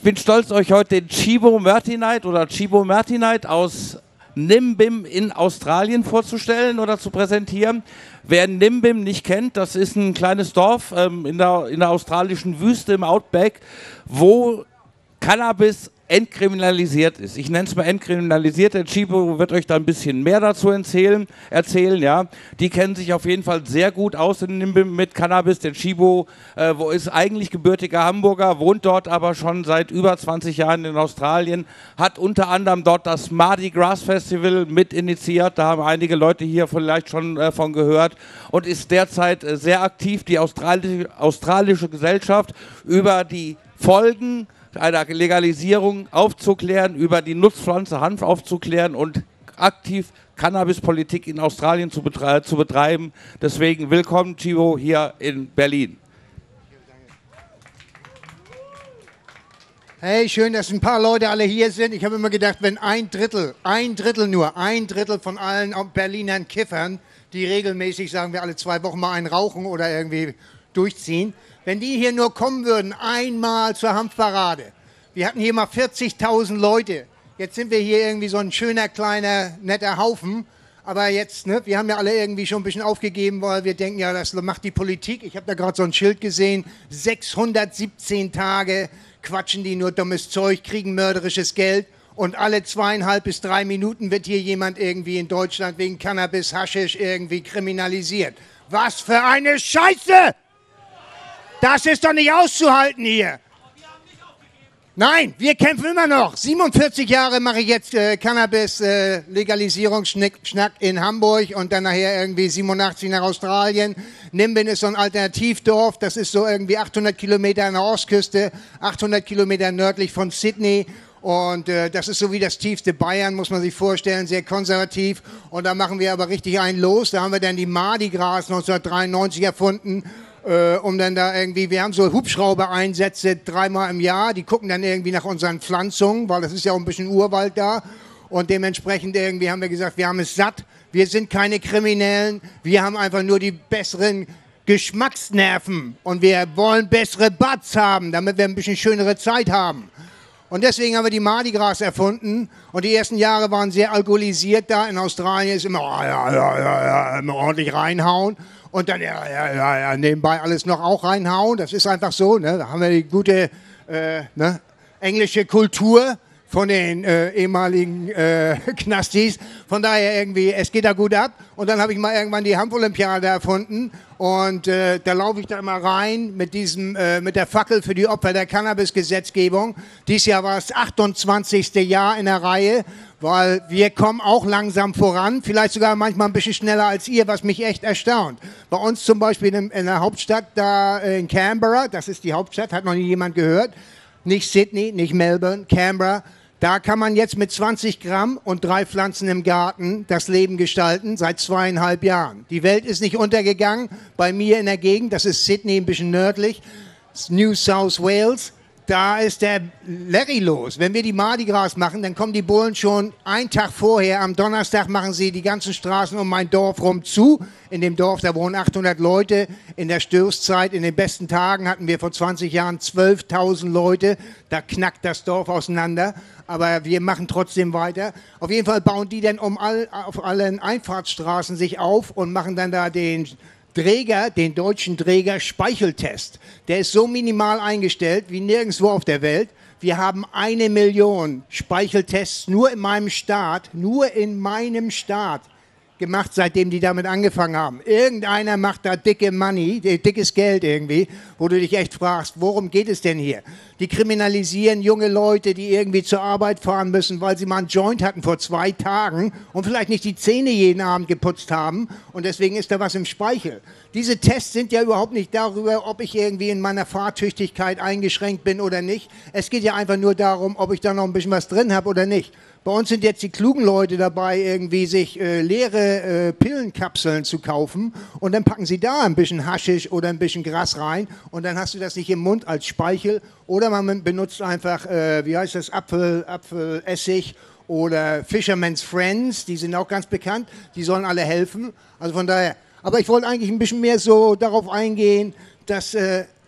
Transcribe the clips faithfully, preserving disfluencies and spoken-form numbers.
Ich bin stolz, euch heute den Cibo Martinite oder Cibo Martinite aus Nimbin in Australien vorzustellen oder zu präsentieren. Wer Nimbin nicht kennt, das ist ein kleines Dorf ähm, in, der, in der australischen Wüste im Outback, wo Cannabis entkriminalisiert ist. Ich nenne es mal entkriminalisiert. Der Cibo wird euch da ein bisschen mehr dazu erzählen. erzählen ja. Die kennen sich auf jeden Fall sehr gut aus in Nimbin mit Cannabis. Der Cibo äh, wo ist eigentlich gebürtiger Hamburger, wohnt dort aber schon seit über zwanzig Jahren in Australien, hat unter anderem dort das Mardi Gras Festival mit initiiert. Da haben einige Leute hier vielleicht schon äh, von gehört und ist derzeit äh, sehr aktiv, die australische, australische Gesellschaft über die Folgen einer Legalisierung aufzuklären, über die Nutzpflanze Hanf aufzuklären und aktiv Cannabispolitik in Australien zu, betre zu betreiben. Deswegen willkommen, Cibo, hier in Berlin. Hey, schön, dass ein paar Leute alle hier sind. Ich habe immer gedacht, wenn ein Drittel, ein Drittel nur, ein Drittel von allen Berlinern Kiffern, die regelmäßig, sagen wir, alle zwei Wochen mal einen rauchen oder irgendwie durchziehen, wenn die hier nur kommen würden, einmal zur Hanfparade. Wir hatten hier mal vierzigtausend Leute. Jetzt sind wir hier irgendwie so ein schöner, kleiner, netter Haufen. Aber jetzt, ne, wir haben ja alle irgendwie schon ein bisschen aufgegeben, weil wir denken, ja, das macht die Politik. Ich habe da gerade so ein Schild gesehen, sechshundertsiebzehn Tage quatschen die nur dummes Zeug, kriegen mörderisches Geld. Und alle zweieinhalb bis drei Minuten wird hier jemand irgendwie in Deutschland wegen Cannabis, Haschisch irgendwie kriminalisiert. Was für eine Scheiße! Das ist doch nicht auszuhalten hier. Nein, wir kämpfen immer noch. siebenundvierzig Jahre mache ich jetzt äh, Cannabis-Legalisierungsschnack äh, in Hamburg und dann nachher irgendwie siebenundachtzig nach Australien. Nimbin ist so ein Alternativdorf, das ist so irgendwie achthundert Kilometer an der Ostküste, achthundert Kilometer nördlich von Sydney. Und äh, das ist so wie das tiefste Bayern, muss man sich vorstellen, sehr konservativ. Und da machen wir aber richtig einen los. Da haben wir dann die Mardi Gras neunzehnhundertdreiundneunzig erfunden. Äh, um dann da irgendwie, wir haben so Hubschrauber-Einsätze dreimal im Jahr, die gucken dann irgendwie nach unseren Pflanzungen, weil das ist ja auch ein bisschen Urwald da und dementsprechend irgendwie haben wir gesagt, wir haben es satt, wir sind keine Kriminellen, wir haben einfach nur die besseren Geschmacksnerven und wir wollen bessere Buds haben, damit wir ein bisschen schönere Zeit haben. Und deswegen haben wir die Mardi Gras erfunden und die ersten Jahre waren sehr alkoholisiert da. In Australien ist immer, ja, ja, ja, ja, immer ordentlich reinhauen. Und dann ja, ja, ja, ja, nebenbei alles noch auch reinhauen. Das ist einfach so. Ne? Da haben wir die gute äh, ne? englische Kultur von den äh, ehemaligen äh, Knastis. Von daher irgendwie, es geht da gut ab. Und dann habe ich mal irgendwann die Hanf-Olympiade erfunden. Und äh, da laufe ich da immer rein mit, diesem, äh, mit der Fackel für die Opfer der Cannabis-Gesetzgebung. Dieses Jahr war das achtundzwanzigste Jahr in der Reihe, weil wir kommen auch langsam voran, vielleicht sogar manchmal ein bisschen schneller als ihr, was mich echt erstaunt. Bei uns zum Beispiel in, in der Hauptstadt da in Canberra, das ist die Hauptstadt, hat noch nie jemand gehört, nicht Sydney, nicht Melbourne, Canberra, da kann man jetzt mit zwanzig Gramm und drei Pflanzen im Garten das Leben gestalten, seit zweieinhalb Jahren. Die Welt ist nicht untergegangen, bei mir in der Gegend, das ist Sydney, ein bisschen nördlich, New South Wales. Da ist der Larry los. Wenn wir die Mardi Gras machen, dann kommen die Bullen schon einen Tag vorher. Am Donnerstag machen sie die ganzen Straßen um mein Dorf rum zu. In dem Dorf, da wohnen achthundert Leute. In der Stößzeit, in den besten Tagen hatten wir vor zwanzig Jahren zwölftausend Leute. Da knackt das Dorf auseinander. Aber wir machen trotzdem weiter. Auf jeden Fall bauen die dann um all, auf allen Einfahrtsstraßen sich auf und machen dann da den Träger, den deutschen Träger Speicheltest. Der ist so minimal eingestellt wie nirgendwo auf der Welt. Wir haben eine Million Speicheltests nur in meinem Staat, nur in meinem Staat gemacht, seitdem die damit angefangen haben. Irgendeiner macht da dicke Money, dickes Geld irgendwie, wo du dich echt fragst, worum geht es denn hier? Die kriminalisieren junge Leute, die irgendwie zur Arbeit fahren müssen, weil sie mal einen Joint hatten vor zwei Tagen und vielleicht nicht die Zähne jeden Abend geputzt haben und deswegen ist da was im Speichel. Diese Tests sind ja überhaupt nicht darüber, ob ich irgendwie in meiner Fahrtüchtigkeit eingeschränkt bin oder nicht. Es geht ja einfach nur darum, ob ich da noch ein bisschen was drin habe oder nicht. Bei uns sind jetzt die klugen Leute dabei, irgendwie sich äh, leere äh, Pillenkapseln zu kaufen und dann packen sie da ein bisschen Haschisch oder ein bisschen Gras rein und dann hast du das nicht im Mund als Speichel oder man benutzt einfach, äh, wie heißt das, Apfel, Apfelessig oder Fisherman's Friends, die sind auch ganz bekannt, die sollen alle helfen. Also von daher, aber ich wollte eigentlich ein bisschen mehr so darauf eingehen, dass äh,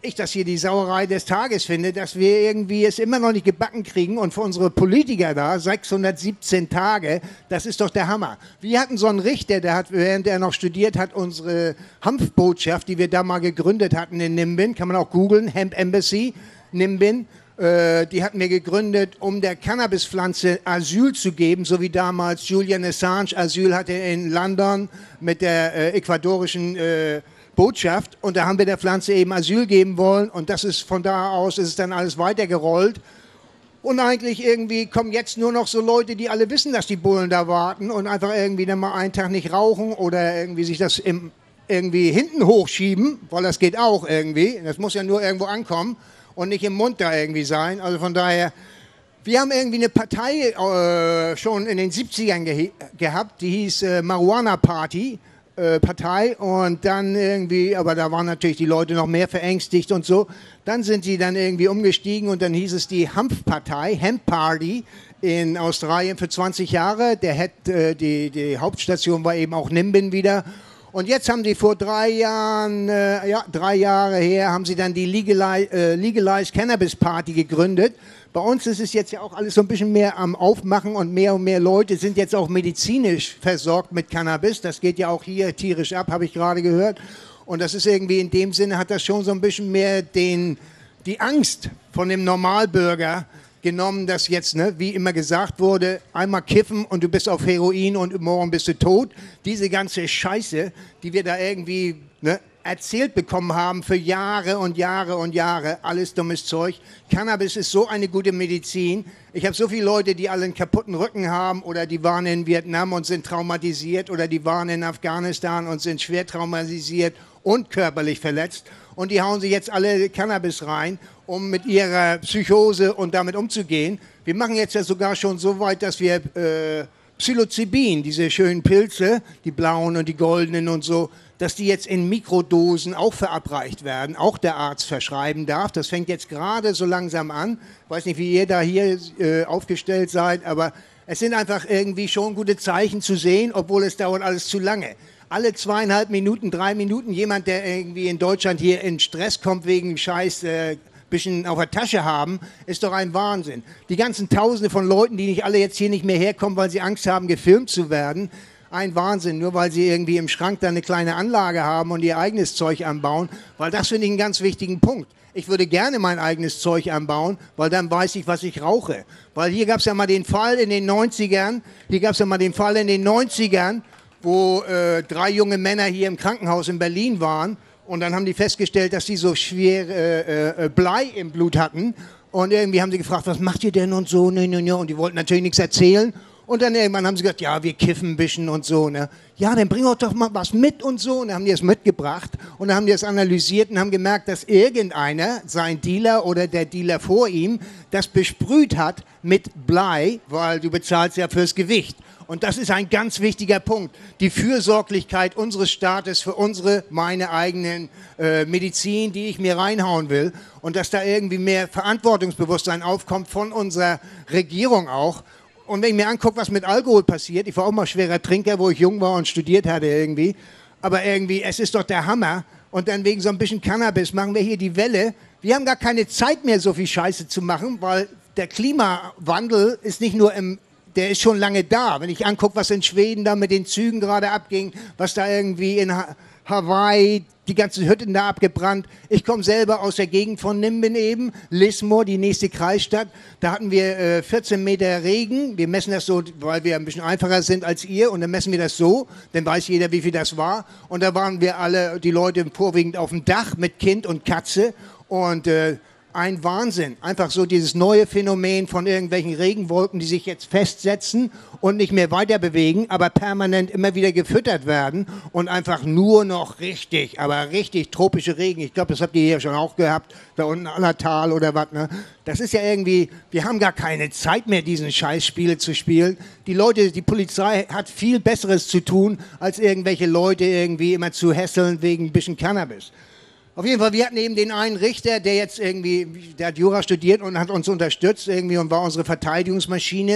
ich das hier die Sauerei des Tages finde, dass wir irgendwie es immer noch nicht gebacken kriegen und für unsere Politiker da sechshundertsiebzehn Tage, das ist doch der Hammer. Wir hatten so einen Richter, der hat, während er noch studiert hat, unsere Hanfbotschaft, die wir da mal gegründet hatten in Nimbin, kann man auch googeln, Hemp Embassy, Nimbin, äh, die hatten wir gegründet, um der Cannabispflanze Asyl zu geben, so wie damals Julian Assange Asyl hatte in London mit der äh, ecuadorischen äh, Botschaft, und da haben wir der Pflanze eben Asyl geben wollen, und das ist von da aus ist es dann alles weitergerollt, und eigentlich irgendwie kommen jetzt nur noch so Leute, die alle wissen, dass die Bullen da warten und einfach irgendwie dann mal einen Tag nicht rauchen oder irgendwie sich das im, irgendwie hinten hochschieben, weil das geht auch irgendwie, das muss ja nur irgendwo ankommen und nicht im Mund da irgendwie sein, also von daher, wir haben irgendwie eine Partei äh, schon in den siebzigern ge gehabt, die hieß äh, Marijuana Party, Partei, und dann irgendwie, aber da waren natürlich die Leute noch mehr verängstigt und so, dann sind sie dann irgendwie umgestiegen und dann hieß es die Hanfpartei, Hemp Party in Australien für zwanzig Jahre, der Head, äh, die, die Hauptstation war eben auch Nimbin wieder, und jetzt haben sie vor drei Jahren, äh, ja, drei Jahre her, haben sie dann die Legalize, äh, Legalized Cannabis Party gegründet. Bei uns ist es jetzt ja auch alles so ein bisschen mehr am Aufmachen, und mehr und mehr Leute sind jetzt auch medizinisch versorgt mit Cannabis. Das geht ja auch hier tierisch ab, habe ich gerade gehört. Und das ist irgendwie in dem Sinne, hat das schon so ein bisschen mehr den, die Angst von dem Normalbürger genommen, dass jetzt, ne, wie immer gesagt wurde, einmal kiffen und du bist auf Heroin und morgen bist du tot. Diese ganze Scheiße, die wir da irgendwie, ne, erzählt bekommen haben für Jahre und Jahre und Jahre, alles dummes Zeug. Cannabis ist so eine gute Medizin. Ich habe so viele Leute, die alle einen kaputten Rücken haben, oder die waren in Vietnam und sind traumatisiert, oder die waren in Afghanistan und sind schwer traumatisiert und körperlich verletzt, und die hauen sich jetzt alle Cannabis rein, um mit ihrer Psychose und damit umzugehen. Wir machen jetzt ja sogar schon so weit, dass wir äh, Psilocybin, diese schönen Pilze, die blauen und die goldenen und so, dass die jetzt in Mikrodosen auch verabreicht werden, auch der Arzt verschreiben darf. Das fängt jetzt gerade so langsam an. Ich weiß nicht, wie ihr da hier äh, aufgestellt seid, aber es sind einfach irgendwie schon gute Zeichen zu sehen, obwohl es dauert alles zu lange. Alle zweieinhalb Minuten, drei Minuten jemand, der irgendwie in Deutschland hier in Stress kommt wegen Scheiß, äh, bisschen auf der Tasche haben, ist doch ein Wahnsinn. Die ganzen Tausende von Leuten, die nicht alle jetzt hier nicht mehr herkommen, weil sie Angst haben, gefilmt zu werden, ein Wahnsinn, nur weil sie irgendwie im Schrank da eine kleine Anlage haben und ihr eigenes Zeug anbauen, weil das finde ich einen ganz wichtigen Punkt. Ich würde gerne mein eigenes Zeug anbauen, weil dann weiß ich, was ich rauche. Weil hier gab es ja mal den Fall in den neunzigern, hier gab es ja mal den Fall in den neunzigern, wo äh, drei junge Männer hier im Krankenhaus in Berlin waren, und dann haben die festgestellt, dass sie so schwer äh, äh, Blei im Blut hatten, und irgendwie haben sie gefragt, was macht ihr denn und so, ne, ne, ne, und die wollten natürlich nichts erzählen. Und dann irgendwann haben sie gesagt, ja, wir kiffen ein bisschen und so, ne. Ja, dann bring doch mal was mit und so. Und dann haben die es mitgebracht und dann haben die es analysiert und haben gemerkt, dass irgendeiner, sein Dealer oder der Dealer vor ihm, das besprüht hat mit Blei, weil du bezahlst ja fürs Gewicht. Und das ist ein ganz wichtiger Punkt. Die Fürsorglichkeit unseres Staates für unsere, meine eigenen äh, Medizin, die ich mir reinhauen will. Und dass da irgendwie mehr Verantwortungsbewusstsein aufkommt von unserer Regierung auch. Und wenn ich mir angucke, was mit Alkohol passiert, ich war auch mal schwerer Trinker, wo ich jung war und studiert hatte irgendwie, aber irgendwie, es ist doch der Hammer. Und dann wegen so ein bisschen Cannabis machen wir hier die Welle. Wir haben gar keine Zeit mehr, so viel Scheiße zu machen, weil der Klimawandel ist nicht nur im, der ist schon lange da. Wenn ich angucke, was in Schweden da mit den Zügen gerade abging, was da irgendwie in ha Hawaii, die ganzen Hütten da abgebrannt. Ich komme selber aus der Gegend von Nimbin eben, Lismore, die nächste Kreisstadt. Da hatten wir äh, vierzehn Meter Regen. Wir messen das so, weil wir ein bisschen einfacher sind als ihr. Und dann messen wir das so, dann weiß jeder, wie viel das war. Und da waren wir alle, die Leute vorwiegend auf dem Dach mit Kind und Katze. Und äh, ein Wahnsinn. Einfach so dieses neue Phänomen von irgendwelchen Regenwolken, die sich jetzt festsetzen und nicht mehr weiter bewegen, aber permanent immer wieder gefüttert werden und einfach nur noch richtig, aber richtig tropische Regen. Ich glaube, das habt ihr hier schon auch gehabt, da unten an der Tal oder was, ne? Das ist ja irgendwie, wir haben gar keine Zeit mehr, diesen Scheißspiele zu spielen. Die Leute, die Polizei hat viel Besseres zu tun, als irgendwelche Leute irgendwie immer zu hässeln wegen ein bisschen Cannabis. Auf jeden Fall, wir hatten eben den einen Richter, der jetzt irgendwie, der hat Jura studiert und hat uns unterstützt irgendwie und war unsere Verteidigungsmaschine.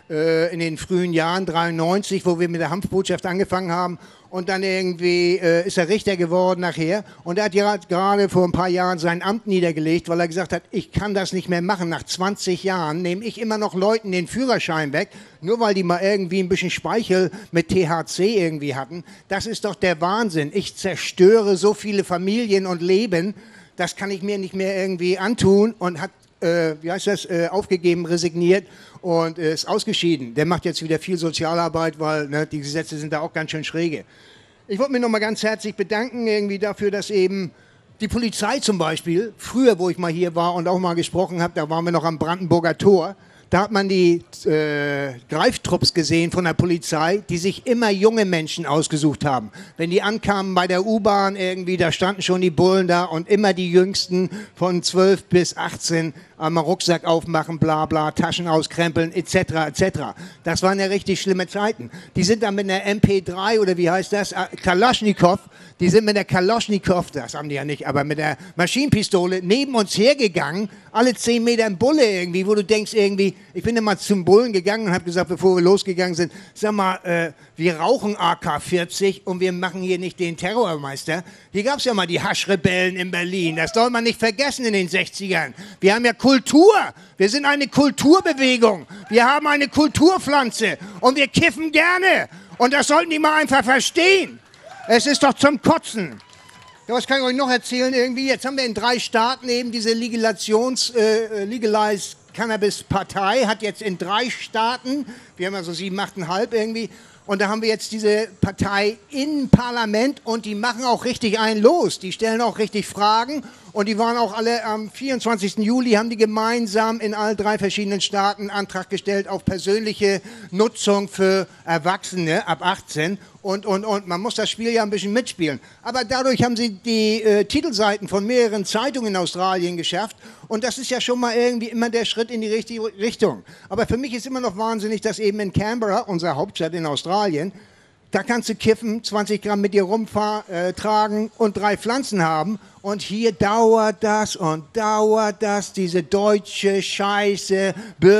äh, in den frühen Jahren, dreiundneunzig, wo wir mit der Hanfbotschaft angefangen haben. Und dann irgendwie äh, ist er Richter geworden nachher. Und er hat ja gerade vor ein paar Jahren sein Amt niedergelegt, weil er gesagt hat, ich kann das nicht mehr machen. Nach zwanzig Jahren nehme ich immer noch Leuten den Führerschein weg, nur weil die mal irgendwie ein bisschen Speichel mit T H C irgendwie hatten. Das ist doch der Wahnsinn. Ich zerstöre so viele Familien und Leben. Das kann ich mir nicht mehr irgendwie antun und hat, äh, wie heißt das, äh, aufgegeben, resigniert und äh, ist ausgeschieden. Der macht jetzt wieder viel Sozialarbeit, weil ne, die Gesetze sind da auch ganz schön schräge. Ich wollte mich nochmal ganz herzlich bedanken irgendwie dafür, dass eben die Polizei zum Beispiel, früher, wo ich mal hier war und auch mal gesprochen habe, da waren wir noch am Brandenburger Tor, da hat man die äh, Greiftrupps gesehen von der Polizei, die sich immer junge Menschen ausgesucht haben. Wenn die ankamen bei der U-Bahn irgendwie, da standen schon die Bullen da und immer die Jüngsten von zwölf bis achtzehn, einmal Rucksack aufmachen, bla bla, Taschen auskrempeln, et cetera et cetera. Das waren ja richtig schlimme Zeiten. Die sind dann mit einer M P drei oder wie heißt das, Kalaschnikow, die sind mit der Kalaschnikow, das haben die ja nicht, aber mit der Maschinenpistole neben uns hergegangen, alle zehn Meter ein Bulle irgendwie, wo du denkst irgendwie, ich bin immer zum Bullen gegangen und habe gesagt, bevor wir losgegangen sind, sag mal, äh, wir rauchen A K vierzig und wir machen hier nicht den Terrormeister. Hier gab es ja mal die Haschrebellen in Berlin, das soll man nicht vergessen in den sechzigern. Wir haben ja Kultur, wir sind eine Kulturbewegung, wir haben eine Kulturpflanze und wir kiffen gerne und das sollten die mal einfach verstehen. Es ist doch zum Kotzen. Ja, was kann ich euch noch erzählen irgendwie? Jetzt haben wir in drei Staaten eben diese Legalations, äh, Legalized Cannabis Partei, hat jetzt in drei Staaten, wir haben ja so sieben, achteinhalb irgendwie, und da haben wir jetzt diese Partei im Parlament und die machen auch richtig einen los. Die stellen auch richtig Fragen und die waren auch alle am vierundzwanzigsten Juli, haben die gemeinsam in allen drei verschiedenen Staaten einen Antrag gestellt auf persönliche Nutzung für Erwachsene ab achtzehn. Und, und, und man muss das Spiel ja ein bisschen mitspielen. Aber dadurch haben sie die äh, Titelseiten von mehreren Zeitungen in Australien geschafft. Und das ist ja schon mal irgendwie immer der Schritt in die richtige Richtung. Aber für mich ist immer noch wahnsinnig, dass eben in Canberra, unserer Hauptstadt in Australien, da kannst du kiffen, zwanzig Gramm mit dir rumtragen äh, und drei Pflanzen haben. Und hier dauert das und dauert das, diese deutsche, scheiße,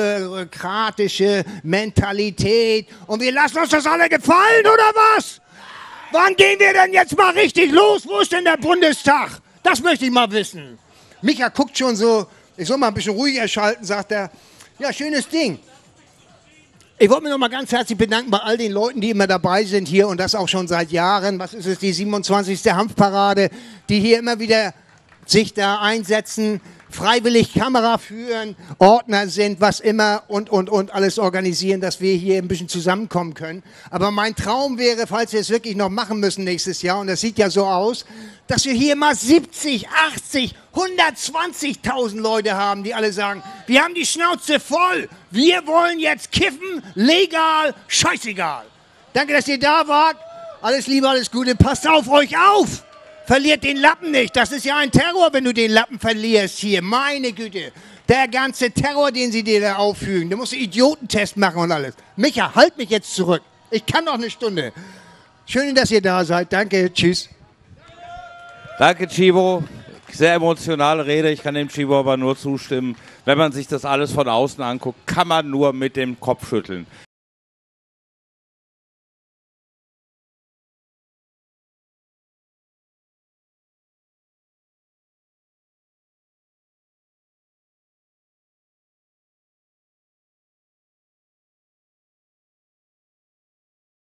bürokratische Mentalität. Und wir lassen uns das alle gefallen, oder was? Wann gehen wir denn jetzt mal richtig los? Wo ist denn der Bundestag? Das möchte ich mal wissen. Micha guckt schon so, ich soll mal ein bisschen ruhiger schalten, sagt er. Ja, schönes Ding. Ich wollte mich noch mal ganz herzlich bedanken bei all den Leuten, die immer dabei sind hier und das auch schon seit Jahren. Was ist es, die siebenundzwanzigste Hanfparade, die hier immer wieder sich da einsetzen, freiwillig Kamera führen, Ordner sind, was immer und, und, und alles organisieren, dass wir hier ein bisschen zusammenkommen können. Aber mein Traum wäre, falls wir es wirklich noch machen müssen nächstes Jahr, und das sieht ja so aus, dass wir hier mal siebzig, achtzig, hundertzwanzigtausend Leute haben, die alle sagen, wir haben die Schnauze voll, wir wollen jetzt kiffen, legal, scheißegal. Danke, dass ihr da wart. Alles Liebe, alles Gute, passt auf euch auf. Verliert den Lappen nicht. Das ist ja ein Terror, wenn du den Lappen verlierst hier. Meine Güte. Der ganze Terror, den sie dir da auffügen. Du musst einen Idiotentest machen und alles. Micha, halt mich jetzt zurück. Ich kann noch eine Stunde. Schön, dass ihr da seid. Danke. Tschüss. Danke, Chibo. Sehr emotionale Rede. Ich kann dem Chibo aber nur zustimmen. Wenn man sich das alles von außen anguckt, kann man nur mit dem Kopf schütteln.